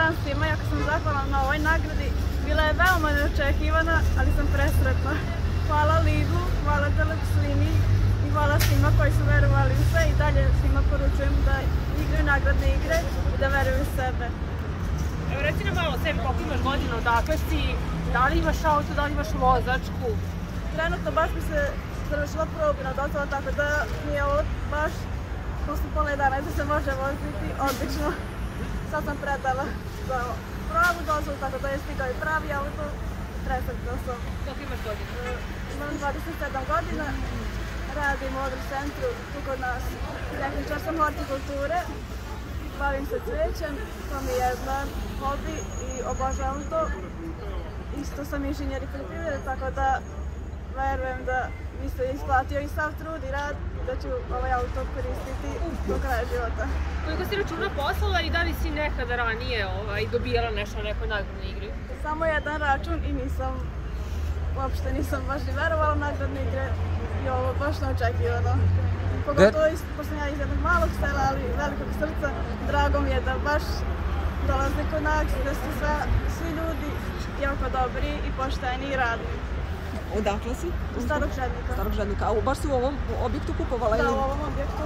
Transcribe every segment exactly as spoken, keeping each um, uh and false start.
dan svima, jako sam zahvalna na ovoj nagradi. Bila je veoma neočekivana, ali sam presretna. Hvala Lidlu, hvala Teleslini i hvala svima koji su verovali u sve i dalje svima poručujem da igraju nagradne igre i da veruju u sebe. Evo reci nam malo o sebi, koliko imaš godina, odakle si, da li imaš auto, da li imaš vozačku? Trenutno baš mi se završila probina dozvola, tako da mi je ovo baš posle pola jedanaest da se može voziti odlično. Sad sam predala za pravu dozvolu, tako da je stigao i pravi auto. Presretna sam. Koliko imaš godina? Imam dvadeset sedam godina, radim u Agro centru tu kod nas. Tehničar sam hortikulture, bavim se cvećem, to mi je jedan hobi i obožavam to. Isto sam inženjer i poljoprivrede, tako da verujem da mi se isplatio i sav trud i rad da ću ovaj auto koristiti do kraja života. Koliko si računa poslala i da li si nekada ranije dobijala nešto na nekoj nagradnoj igri? Samo jedan račun i nisam, uopšte nisam baš ni verovala u nagradne igre i ovo baš neočekivano. Pogotovo, pošto sam ja iz jednog malog sela, ali velikog srca, drago mi je da baš dolaze kod nas, da su svi ljudi jako dobri i pošteni i radni. Odakle si? Starog Žednika. Starog Žednika. A baš si u ovom objektu kupovala? Da, u ovom objektu.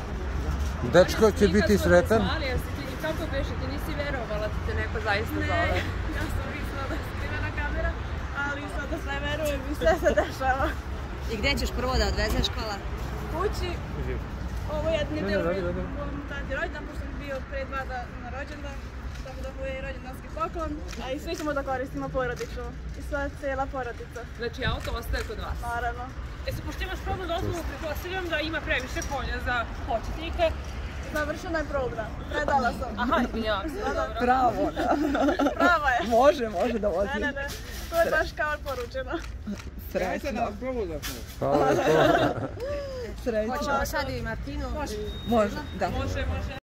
Dečko će biti sretan. I kako beše, ti nisi verovala da te neko zaista zove? Ne, ja sam mislila da je skrivena kamera, ali sada sve verujem i sve se dešava. I gde ćeš prvo da odvezeš kola? Kući. Ovo je jedni del mom tati rođendan, pošto je bio pre dva dana na rođendan, tako da ovo je rođendanski poklon, a i svi ćemo da koristimo porodično. I sva cijela porodica. Znači auto ostaje kod vas? Naravno. E se, pošto imaš probnu dozvolu, pretpostavljam da ima previše polja za početnike. Završena je probna, predala sam. Aha, izvinjavam se, dobro. Bravo, da. Prava je. Može, može da vozi. Ne, ne, ne, to je baš kao poručeno. Srećno. Hvala lepo. Srećno. Hoćemo sad i Martinu? Može, da. Može, može.